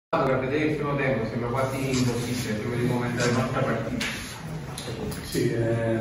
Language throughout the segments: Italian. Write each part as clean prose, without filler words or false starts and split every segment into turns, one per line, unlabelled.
Per vedere il primo tempo sembra quasi impossibile prima di commentare un'altra partita.
Sì,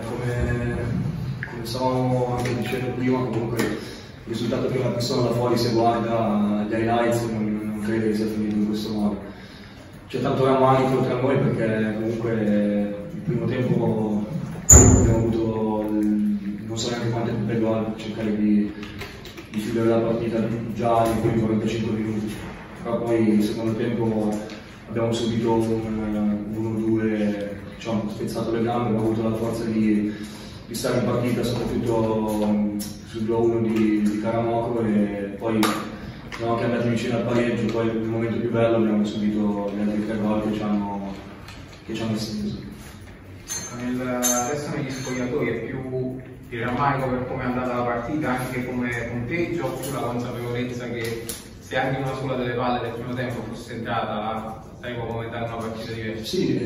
come stavamo anche dicendo prima, comunque il risultato che una persona da fuori se guarda gli highlights non crede che sia finito in questo modo. C'è tanto rammarico tra noi perché comunque il primo tempo abbiamo avuto non so neanche quante più gol per cercare di chiudere la partita già in quei 45 minuti. Però poi nel secondo tempo abbiamo subito un 1-2, diciamo, spezzato le gambe, abbiamo avuto la forza di stare in partita, soprattutto sul 2-1 di Karamoko, e poi siamo anche andati vicino al pareggio. Poi nel momento più bello abbiamo subito gli altri 3 gol che ci hanno esteso.
Adesso negli spogliatoi è più il rammarico per come è andata la partita, anche come punteggio, o più la consapevolezza che se anche una sola delle palle del primo tempo fosse entrata, saremmo commentare una partita diversa?
Sì,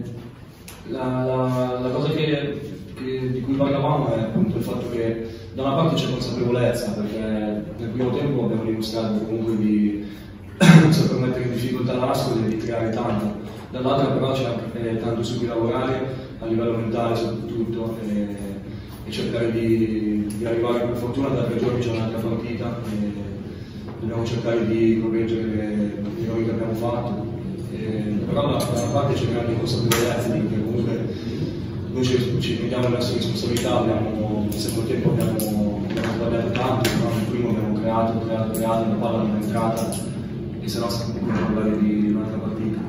la cosa di cui parlavamo è appunto il fatto che da una parte c'è consapevolezza, perché nel primo tempo abbiamo dimostrato comunque di saper mettere in difficoltà l'Ascoli e di creare tanto, dall'altra però c'è anche tanto su cui lavorare a livello mentale soprattutto, e cercare di arrivare. Per fortuna da 3 giorni c'è un'altra partita e dobbiamo cercare di correggere gli errori che abbiamo fatto, però da una parte c'è grande consapevolezza, perché comunque noi ci prendiamo le nostre responsabilità. Nel secondo tempo abbiamo sbagliato tanto, però nel primo abbiamo creato, la palla non è entrata, e se no stiamo parlare di un'altra partita.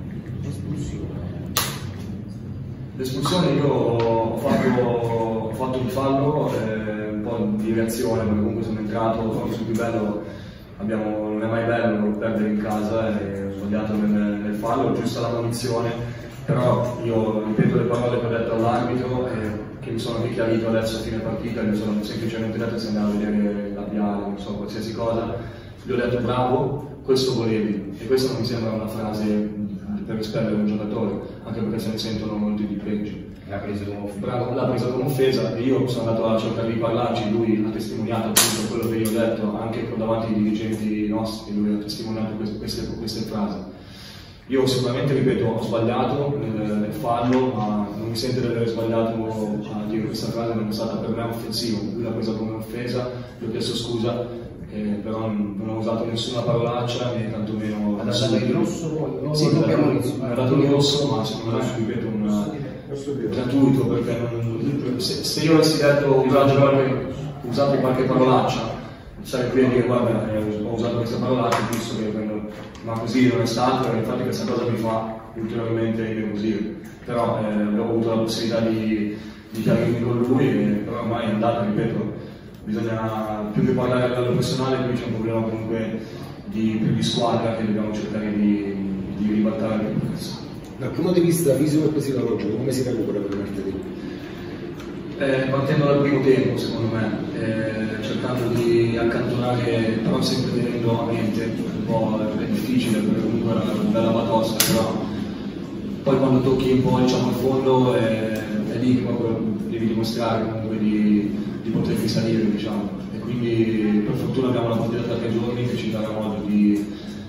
L'espulsione io ho fatto un fallo, un po' di reazione, perché comunque sono entrato, proprio sul più bello. Non è mai bello perdere in casa, e ho sbagliato nel fallo, giusta la punizione, però io ripeto le parole che ho detto all'arbitro, che mi sono richiarito adesso a fine partita. Mi sono semplicemente detto se andavo a vedere il labiale, non so, qualsiasi cosa, gli ho detto bravo, questo volevi, e questa non mi sembra una frase per rispondere a un giocatore, anche perché se ne sentono molti di peggio.
L'ha presa come offesa.
Bravo, l'ha presa come offesa, e io sono andato a cercare di parlarci. Lui ha testimoniato appunto quello che io ho detto, anche davanti ai dirigenti nostri, lui ha testimoniato queste frasi. Io sicuramente, ripeto, ho sbagliato nel fallo, ma non mi sento di aver sbagliato a dire questa frase, non è stata per me offensiva. Lui l'ha presa come offesa, gli ho chiesto scusa, però non ho usato nessuna parolaccia, né tantomeno.
Ha dato il rosso poi?
Sì, ha dato il rosso, ma secondo me, ripeto, gratuito, perché se io avessi detto usato qualche parolaccia, sarei qui a dire guarda, ho usato questa parolaccia, giusto che prendo, ma così non è stato, e infatti questa cosa mi fa ulteriormente innervosire. Però avevo avuto la possibilità di chiarirmi con lui, però ormai è andata, ripeto, bisogna più che parlare a livello personale. Qui c'è un problema comunque più di squadra, che dobbiamo cercare di ribaltare il progresso.
Dal punto di vista fisico e psicologico, come si recupera per martedì?
Partendo dal primo tempo, secondo me, cercando di accantonare, però sempre tenendo a mente, un po' è difficile perché comunque è una bella batosta, però poi quando tocchi un po', diciamo, il fondo è lì che proprio devi dimostrare comunque di poter risalire, diciamo. E quindi per fortuna abbiamo una partita tra 3 giorni che ci dà modo di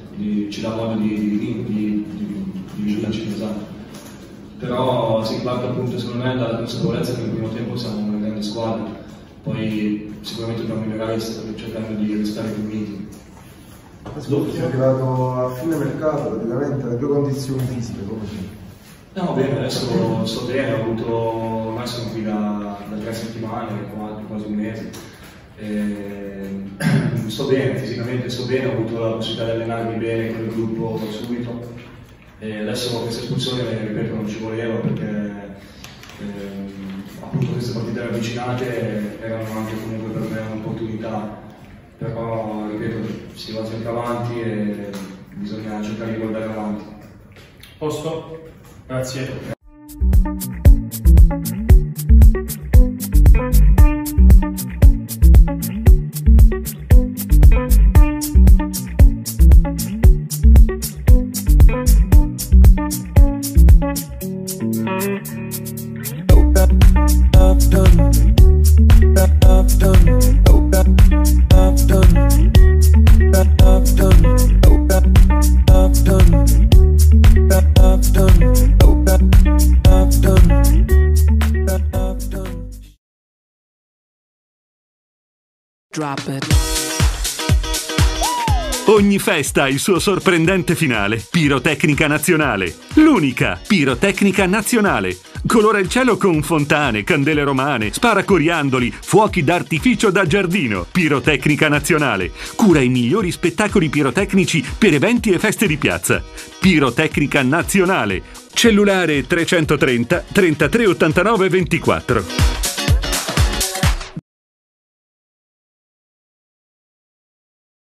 vincere, esatto. Però si parte appunto, secondo me, dalla consapevolezza che nel primo tempo siamo una grande squadra, poi sicuramente dobbiamo migliorare cercando di restare più uniti.
È arrivato a fine mercato, praticamente le tue condizioni fisiche come sono?
No, bene, adesso sto bene, ormai sono qui da 3 settimane, quasi un mese. Sto bene, fisicamente sto bene, ho avuto la possibilità di allenarmi bene con il gruppo subito. E adesso questa espulsione, ripeto, non ci voleva, perché appunto queste partite ravvicinate erano anche comunque per me un'opportunità, però ripeto, si va sempre avanti e bisogna cercare di guardare avanti.
Posto? Grazie.
I've done Drop it.
Ogni festa ha il suo sorprendente finale. Pirotecnica Nazionale. L'unica Pirotecnica Nazionale. Colora il cielo con fontane, candele romane, sparacoriandoli, fuochi d'artificio da giardino. Pirotecnica Nazionale. Cura i migliori spettacoli pirotecnici per eventi e feste di piazza. Pirotecnica Nazionale. Cellulare 330 33 89 24.